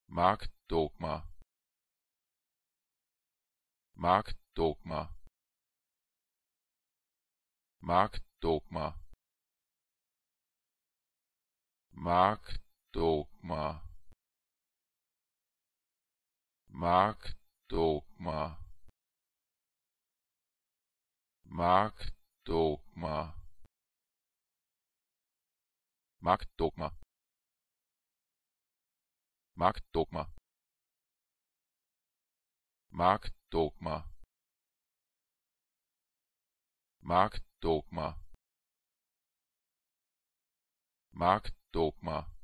Marktdogma, Marktdogma, Marktdogma, Marktdogma, Marktdogma, Marktdogma, Marktdogma, Marktdogma, Marktdogma, Marktdogma, Marktdogma.